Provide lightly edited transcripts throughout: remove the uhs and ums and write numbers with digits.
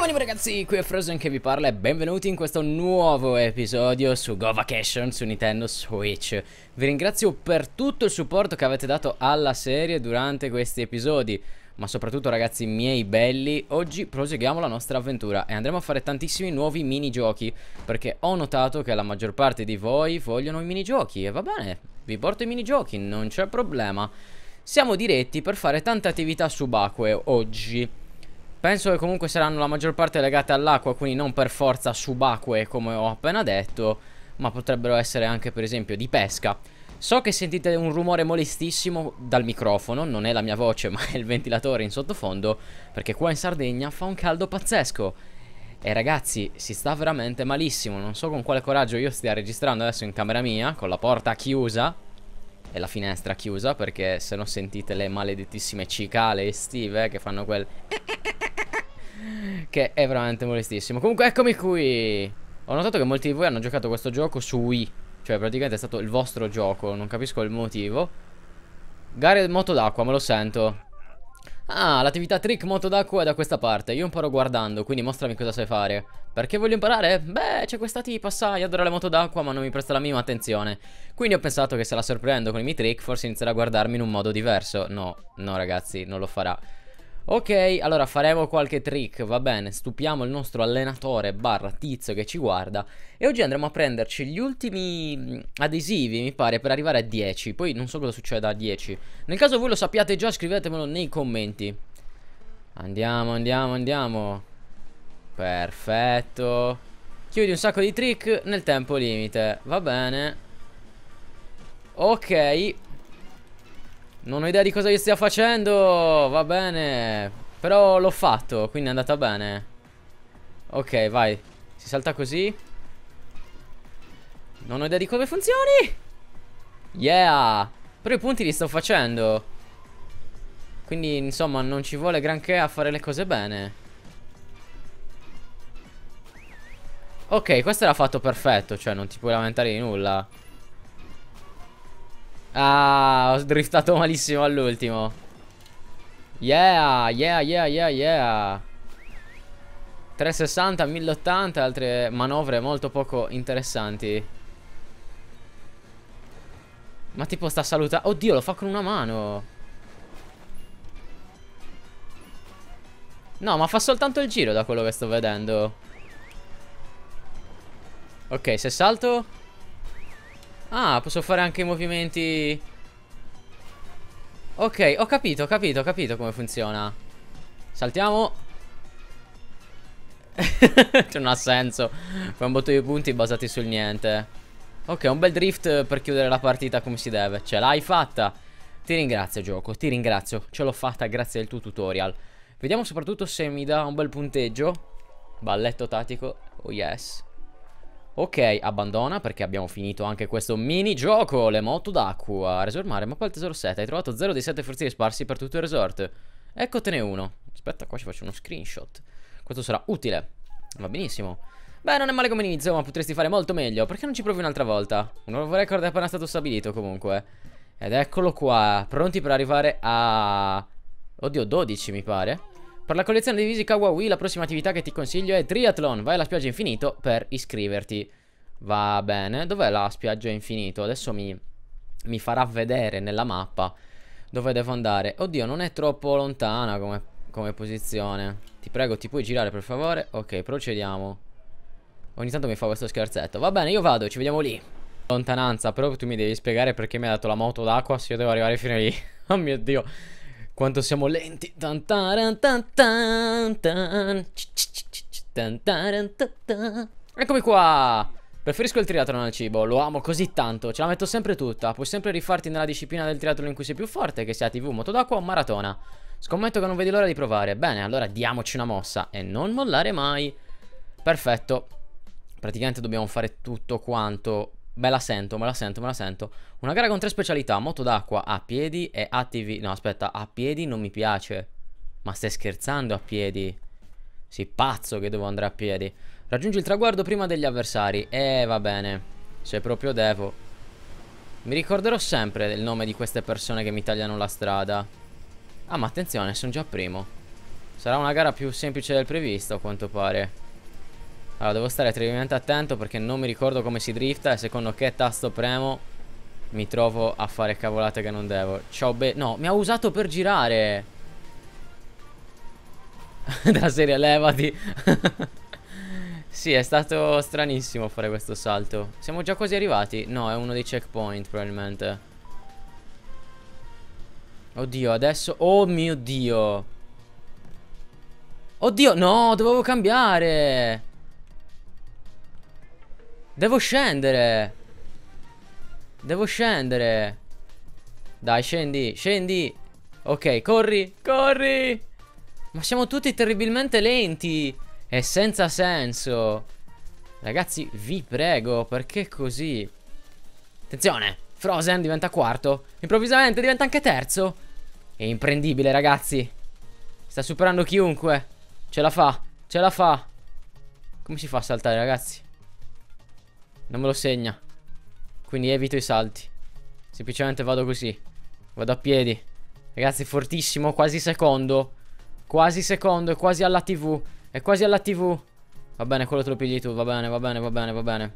Buongiorno ragazzi, qui è Frozen che vi parla e benvenuti in questo nuovo episodio su Go Vacation su Nintendo Switch. Vi ringrazio per tutto il supporto che avete dato alla serie durante questi episodi, ma soprattutto ragazzi miei belli, oggi proseguiamo la nostra avventura e andremo a fare tantissimi nuovi minigiochi, perché ho notato che la maggior parte di voi vogliono i minigiochi e va bene, vi porto i minigiochi, non c'è problema. Siamo diretti per fare tante attività subacquee oggi. Penso che comunque saranno la maggior parte legate all'acqua, quindi non per forza subacquee come ho appena detto, ma potrebbero essere anche per esempio di pesca. So che sentite un rumore molestissimo dal microfono, non è la mia voce ma è il ventilatore in sottofondo, perché qua in Sardegna fa un caldo pazzesco. E ragazzi, si sta veramente malissimo, non so con quale coraggio io stia registrando adesso in camera mia, con la porta chiusa e la finestra chiusa, perché se no sentite le maledettissime cicale estive che fanno quel... che è veramente molestissimo. Comunque eccomi qui. Ho notato che molti di voi hanno giocato questo gioco su Wii, cioè praticamente è stato il vostro gioco, non capisco il motivo. Gare moto d'acqua, me lo sento. Ah, l'attività trick moto d'acqua è da questa parte. Io imparo guardando, quindi mostrami cosa sai fare. Perché voglio imparare? Beh, c'è questa tipa, sai, adora le moto d'acqua ma non mi presta la minima attenzione. Quindi ho pensato che se la sorprendo con i miei trick forse inizierà a guardarmi in un modo diverso. No, no ragazzi, non lo farà. Ok, allora faremo qualche trick, va bene, stupiamo il nostro allenatore barra tizio che ci guarda. E oggi andremo a prenderci gli ultimi adesivi, mi pare, per arrivare a 10. Poi non so cosa succede a 10. Nel caso voi lo sappiate già, scrivetemelo nei commenti. Andiamo, andiamo, andiamo. Perfetto. Chiudi un sacco di trick nel tempo limite, va bene. Ok. Non ho idea di cosa io stia facendo, va bene. Però l'ho fatto, quindi è andata bene. Ok, vai. Si salta così. Non ho idea di come funzioni. Yeah. Però i punti li sto facendo. Quindi, insomma, non ci vuole granché a fare le cose bene. Ok, questo era fatto perfetto, cioè non ti puoi lamentare di nulla. Ah, ho driftato malissimo all'ultimo. Yeah, yeah, yeah, yeah, yeah. 360, 1080, altre manovre molto poco interessanti. Ma tipo sta salutando. Oddio, lo fa con una mano. No, ma fa soltanto il giro da quello che sto vedendo. Ok, se salto... Ah, posso fare anche i movimenti. Ok, ho capito come funziona. Saltiamo. Cioè non ha senso. Fai un botto di punti basati sul niente. Ok, un bel drift per chiudere la partita come si deve. Ce l'hai fatta. Ti ringrazio gioco, ti ringrazio. Ce l'ho fatta grazie al tuo tutorial. Vediamo soprattutto se mi dà un bel punteggio. Balletto tattico. Oh yes. Ok, abbandona perché abbiamo finito anche questo minigioco. Le moto d'acqua. Resort mare, mappa del tesoro 7. Hai trovato 0 dei 7 forzieri sparsi per tutto il resort. Eccotene uno. Aspetta, qua ci faccio uno screenshot. Questo sarà utile. Va benissimo. Beh, non è male come inizio, ma potresti fare molto meglio. Perché non ci provi un'altra volta? Un nuovo record è appena stato stabilito comunque. Ed eccolo qua. Pronti per arrivare a... Oddio, 12 mi pare. Per la collezione di divisi Kawaii la prossima attività che ti consiglio è Triathlon. Vai alla spiaggia infinito per iscriverti. Va bene. Dov'è la spiaggia infinito? Adesso mi farà vedere nella mappa dove devo andare. Oddio, non è troppo lontana come posizione. Ti prego, ti puoi girare per favore? Ok, procediamo. Ogni tanto mi fa questo scherzetto. Va bene, io vado, ci vediamo lì. Lontananza, però tu mi devi spiegare perché mi ha dato la moto d'acqua se io devo arrivare fino lì. Oh mio Dio, quanto siamo lenti. Eccomi qua. Preferisco il triathlon al cibo, lo amo così tanto, ce la metto sempre tutta. Puoi sempre rifarti nella disciplina del triathlon in cui sei più forte, che sia TV, moto d'acqua o maratona. Scommetto che non vedi l'ora di provare. Bene, allora diamoci una mossa e non mollare mai. Perfetto. Praticamente dobbiamo fare tutto quanto. Me la sento, me la sento, me la sento. Una gara con 3 specialità, moto d'acqua a piedi e ATV. No, aspetta, a piedi non mi piace. Ma stai scherzando a piedi? Sì, pazzo che devo andare a piedi. Raggiungi il traguardo prima degli avversari. Va bene. Se proprio devo. Mi ricorderò sempre il nome di queste persone che mi tagliano la strada. Ah, ma attenzione, sono già primo. Sarà una gara più semplice del previsto, a quanto pare. Allora, devo stare terribilmente attento perché non mi ricordo come si drifta e secondo che tasto premo mi trovo a fare cavolate che non devo. Ciao no, mi ha usato per girare. Della serie levati. Sì, è stato stranissimo fare questo salto. Siamo già quasi arrivati? No, è uno dei checkpoint probabilmente. Oddio, adesso... Oh mio Dio. Oddio, no, dovevo cambiare. Devo scendere. Devo scendere. Dai, scendi, scendi. Ok, corri, corri. Ma siamo tutti terribilmente lenti. È senza senso. Ragazzi, vi prego, perché così? Attenzione, Frozen diventa quarto. Improvvisamente diventa anche terzo. È imprendibile, ragazzi. Sta superando chiunque. Ce la fa, ce la fa. Come si fa a saltare, ragazzi? Non me lo segna. Quindi evito i salti. Semplicemente vado così. Vado a piedi. Ragazzi, fortissimo, quasi secondo. Quasi secondo, è quasi alla TV. È quasi alla TV. Va bene, quello te lo pigli tu. Va bene, va bene, va bene, va bene.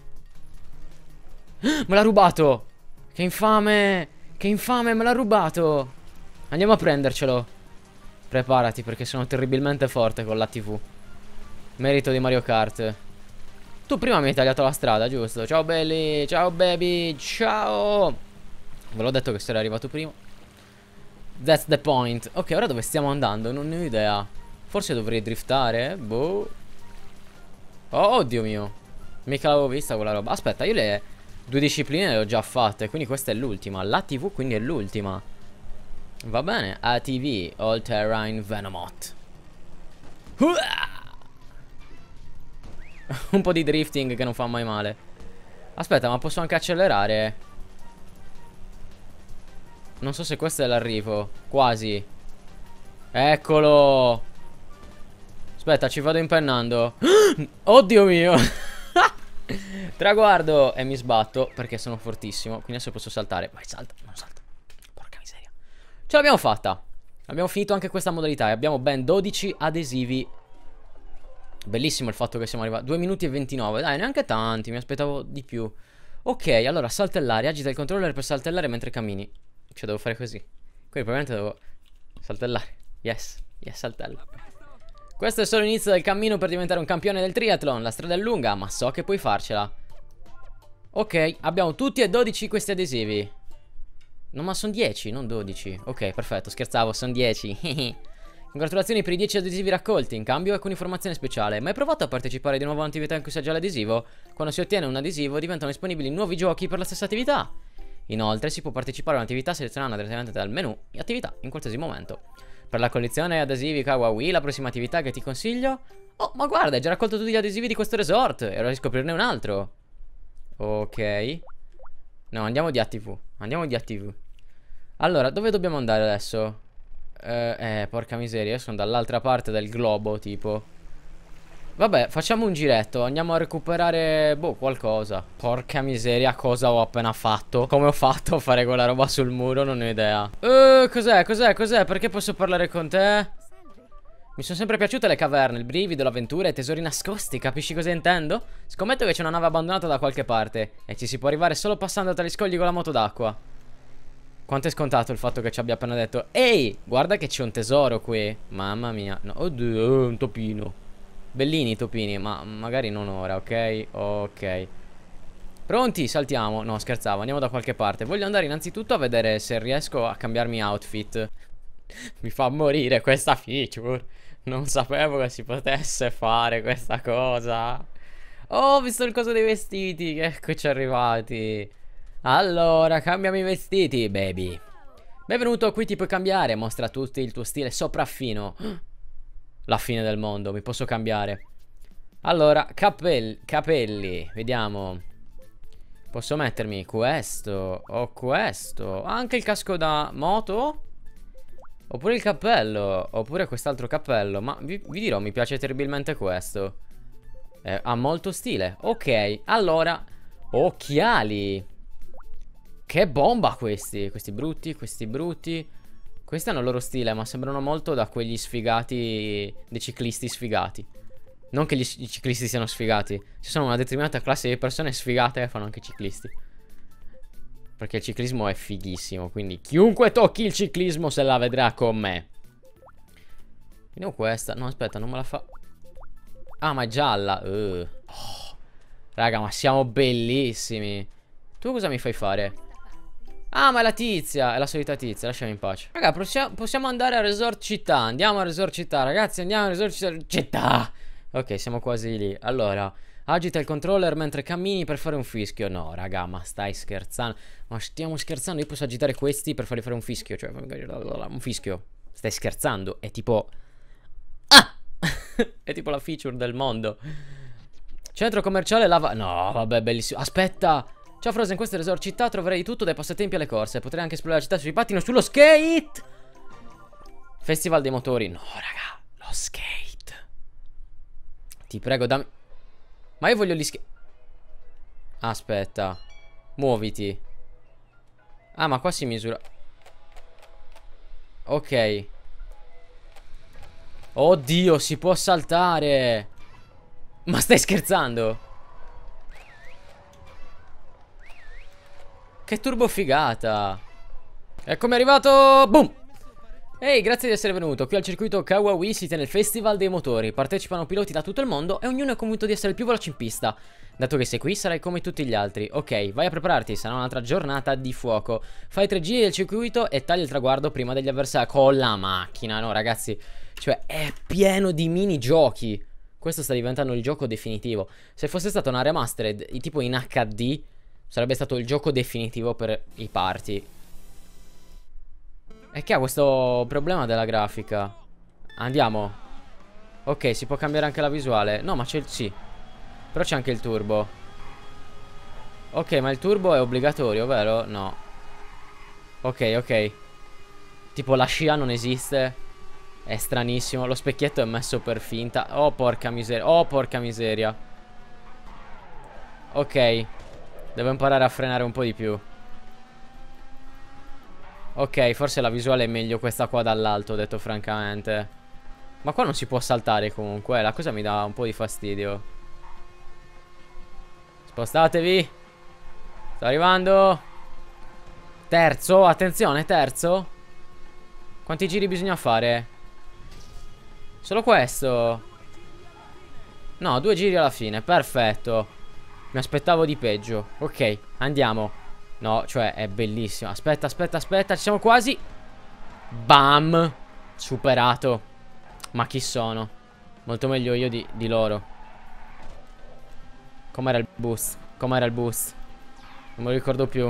Me l'ha rubato. Che infame. Che infame, me l'ha rubato. Andiamo a prendercelo. Preparati perché sono terribilmente forte con la TV. Merito di Mario Kart. Tu prima mi hai tagliato la strada, giusto? Ciao belli, ciao baby, ciao. Ve l'ho detto che sarei arrivato prima. That's the point. Ok, ora dove stiamo andando? Non ne ho idea. Forse dovrei driftare? Boh. Oh, Dio mio. Mica l'avevo vista quella roba. Aspetta, io le due discipline le ho già fatte. Quindi questa è l'ultima. La TV quindi è l'ultima. Va bene. ATV, All Terrain Venomoth. Un po' di drifting che non fa mai male. Aspetta, ma posso anche accelerare? Non so se questo è l'arrivo. Quasi. Eccolo. Aspetta, ci vado impennando. Oddio mio. Traguardo. E mi sbatto perché sono fortissimo. Quindi adesso posso saltare. Vai, salta, non salta. Porca miseria. Ce l'abbiamo fatta. Abbiamo finito anche questa modalità e abbiamo ben 12 adesivi. Bellissimo il fatto che siamo arrivati 2 minuti e 29. Dai, neanche tanti, mi aspettavo di più. Ok, allora saltellare. Agita il controller per saltellare mentre cammini. Cioè devo fare così. Quindi probabilmente devo saltellare. Yes, yes, saltella. Questo è solo l'inizio del cammino per diventare un campione del triathlon. La strada è lunga, ma so che puoi farcela. Ok, abbiamo tutti e 12 questi adesivi. No, ma sono 10, non 12. Ok, perfetto, scherzavo, sono 10. Congratulazioni per i 10 adesivi raccolti. In cambio, ecco un'informazione speciale. Mai provato a partecipare di nuovo a un'attività in cui si ha già l'adesivo? Quando si ottiene un adesivo, diventano disponibili nuovi giochi per la stessa attività. Inoltre, si può partecipare a un'attività selezionando direttamente dal menu attività in qualsiasi momento. Per la collezione adesivi Kawaii, la prossima attività che ti consiglio... Oh, ma guarda, hai già raccolto tutti gli adesivi di questo resort. È ora di scoprirne un altro. Ok. No, andiamo di ATV. Andiamo di ATV. Allora, dove dobbiamo andare adesso? Porca miseria, io sono dall'altra parte del globo, tipo. Vabbè, facciamo un giretto. Andiamo a recuperare, boh, qualcosa. Porca miseria, cosa ho appena fatto? Come ho fatto a fare quella roba sul muro? Non ho idea. Cos'è, cos'è, cos'è? Perché posso parlare con te? Mi sono sempre piaciute le caverne, il brivido, l'avventura e i tesori nascosti, capisci cosa intendo? Scommetto che c'è una nave abbandonata da qualche parte e ci si può arrivare solo passando tra gli scogli con la moto d'acqua. Quanto è scontato il fatto che ci abbia appena detto: ehi, guarda che c'è un tesoro qui. Mamma mia. No, oddio, un topino. Bellini i topini, ma magari non ora, ok? Ok. Pronti? Saltiamo. No, scherzavo, andiamo da qualche parte. Voglio andare innanzitutto a vedere se riesco a cambiarmi outfit. Mi fa morire questa feature. Non sapevo che si potesse fare questa cosa. Oh, ho visto il coso dei vestiti. Eccoci arrivati. Allora, cambiami i vestiti, baby. Benvenuto, qui ti puoi cambiare. Mostra a tutti il tuo stile sopraffino. La fine del mondo, mi posso cambiare. Allora, capelli. Vediamo. Posso mettermi questo o questo. Anche il casco da moto. Oppure il cappello. Oppure quest'altro cappello. Ma vi dirò, mi piace terribilmente questo. Ha molto stile. Ok, allora, occhiali. Che bomba questi. Questi brutti, questi brutti. Questi hanno il loro stile, ma sembrano molto da quegli sfigati, dei ciclisti sfigati. Non che i ciclisti siano sfigati. Ci sono una determinata classe di persone sfigate che fanno anche ciclisti. Perché il ciclismo è fighissimo. Quindi chiunque tocchi il ciclismo se la vedrà con me. Vediamo questa. No, aspetta, non me la fa. Ah, ma è gialla. Oh. Raga, ma siamo bellissimi. Tu cosa mi fai fare? Ah, ma è la tizia. È la solita tizia, lasciami in pace. Raga, possiamo andare a Resort Città. Andiamo a Resort Città, ragazzi. Andiamo a Resort Città. Ok, siamo quasi lì. Allora, agita il controller mentre cammini per fare un fischio. No, raga, ma stai scherzando? Ma stiamo scherzando? Io posso agitare questi per farli fare un fischio. Cioè, un fischio. Stai scherzando? È tipo... Ah! È tipo la feature del mondo. Centro commerciale lava... No, vabbè, bellissimo. Aspetta! Ciao Frozen, in questo Resort Città troverai di tutto dai passatempi alle corse. Potrai anche esplorare la città sui pattini o sullo skate. Festival dei motori. No, raga, lo skate. Ti prego, dammi... Ma io voglio gli skate... Aspetta. Muoviti. Ah, ma qua si misura... Ok. Oddio, si può saltare. Ma stai scherzando? Che turbo figata. Eccomi arrivato. Boom. Ehi, grazie di essere venuto. Qui al circuito Kawaii si tiene il Festival dei motori. Partecipano piloti da tutto il mondo e ognuno è convinto di essere il più veloce in pista. Dato che sei qui sarai come tutti gli altri. Ok, vai a prepararti, sarà un'altra giornata di fuoco. Fai 3 giri del circuito e tagli il traguardo prima degli avversari. Con la macchina, no ragazzi. Cioè è pieno di minigiochi. Questo sta diventando il gioco definitivo. Se fosse stata una remastered tipo in HD, sarebbe stato il gioco definitivo per i party. E che ha questo problema della grafica. Andiamo. Ok, si può cambiare anche la visuale. No, ma c'è il... Sì. Però c'è anche il turbo. Ok, ma il turbo è obbligatorio, vero? No. Ok, ok. Tipo la scia non esiste. È stranissimo. Lo specchietto è messo per finta. Oh, porca miseria. Oh, porca miseria. Ok. Devo imparare a frenare un po' di più. Ok, forse la visuale è meglio questa qua dall'alto, detto francamente. Ma qua non si può saltare comunque. La cosa mi dà un po' di fastidio. Spostatevi. Sto arrivando. Terzo, attenzione, terzo. Quanti giri bisogna fare? Solo questo? No, 2 giri alla fine, perfetto. Mi aspettavo di peggio. Ok, andiamo. No, cioè è bellissimo. Aspetta, aspetta, aspetta, ci siamo quasi. Bam. Superato. Ma chi sono? Molto meglio io di loro. Com'era il boost? Com'era il boost? Non me lo ricordo più.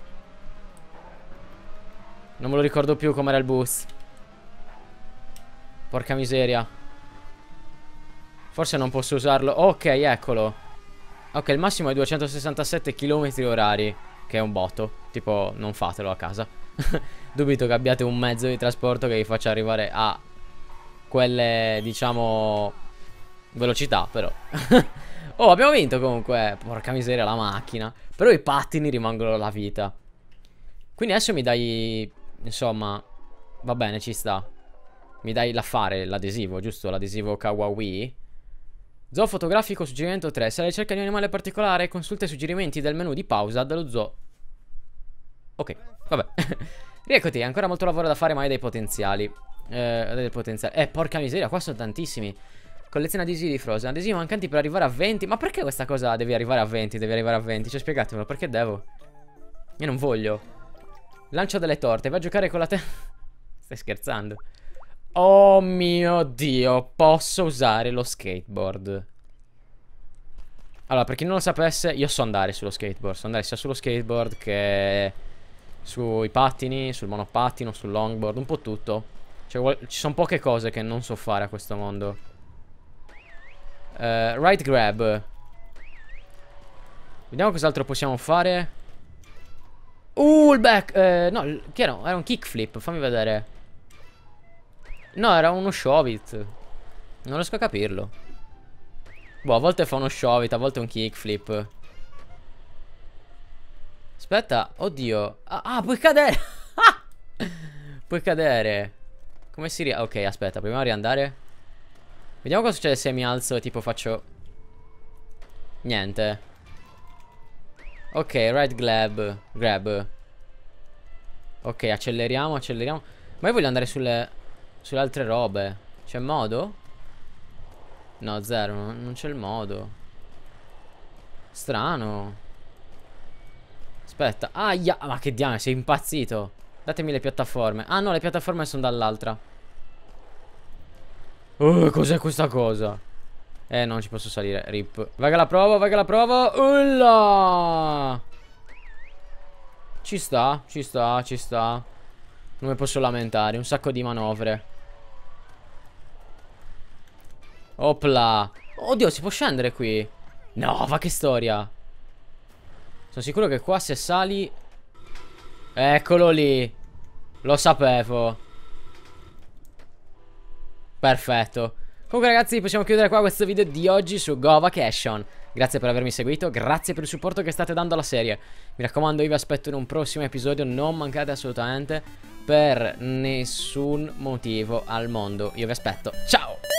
Non me lo ricordo più com'era il boost. Porca miseria. Forse non posso usarlo. Ok, eccolo. Ok, il massimo è 267 km/h. Che è un botto. Tipo, non fatelo a casa. Dubito che abbiate un mezzo di trasporto che vi faccia arrivare a quelle, diciamo, velocità, però. Oh, abbiamo vinto comunque. Porca miseria, la macchina. Però i pattini rimangono la vita. Quindi adesso mi dai... Insomma, va bene, ci sta. Mi dai l'affare, l'adesivo, giusto? L'adesivo Kawaii. Zoo fotografico, suggerimento 3. Se alla ricerca di un animale particolare, consulta i suggerimenti del menu di pausa dello zoo. Ok, vabbè. Rieccoti, ancora molto lavoro da fare, ma hai dei potenziali. Porca miseria, qua sono tantissimi. Colleziona adesivi di Frozen. Adesivi mancanti per arrivare a 20. Ma perché questa cosa devi arrivare a 20? Devi arrivare a 20. Cioè, spiegatemelo, perché devo? Io non voglio. Lancio delle torte, vai a giocare con la te... Stai scherzando? Oh mio Dio, posso usare lo skateboard. Allora, per chi non lo sapesse, io so andare sullo skateboard. So andare sia sullo skateboard che sui pattini, sul monopattino, sul longboard, un po' tutto. Cioè, ci sono poche cose che non so fare a questo mondo. Right grab. Vediamo cos'altro possiamo fare. Il back. No, che era? Era un kickflip, fammi vedere. No, era uno shove-it. Non riesco a capirlo. Boh, a volte fa uno shove-it, a volte un kickflip. Aspetta, oddio. Ah, puoi cadere. Puoi cadere. Come si Ok, aspetta, proviamo a riandare. Vediamo cosa succede se mi alzo e tipo faccio... Niente. Ok, right grab. Ok, acceleriamo. Ma io voglio andare sulle altre robe. C'è modo? No, zero, non c'è il modo. Strano. Aspetta. Aia, ma che diamine, sei impazzito. Datemi le piattaforme. Ah no, le piattaforme sono dall'altra. Cos'è questa cosa? Non ci posso salire, rip. Vai che la provo. Ulla! Ci sta. Non mi posso lamentare, un sacco di manovre. Opla. Oddio, si può scendere qui? No, va che storia. Sono sicuro che qua se sali... Eccolo lì. Lo sapevo. Perfetto. Comunque ragazzi, possiamo chiudere qua questo video di oggi su Go Vacation. Grazie per avermi seguito, grazie per il supporto che state dando alla serie. Mi raccomando, io vi aspetto in un prossimo episodio, non mancate assolutamente, per nessun motivo al mondo. Io vi aspetto. Ciao!